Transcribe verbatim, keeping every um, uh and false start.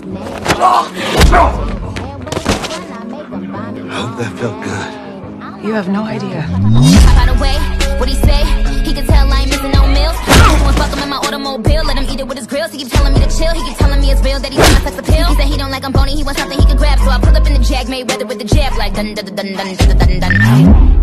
hope that felt good. You have no idea. By the way, what he say? He can tell I ain't missing no meals. Someone fuck him in my automobile, let him eat it with his grills. He keep telling me to chill, he keep telling me it's real that he's on my sex appeal. He said he don't like I'm bony, he wants something he can grab, so I pull up in the Jag, made weather with the jab, like dun dun dun dun dun dun dun dun.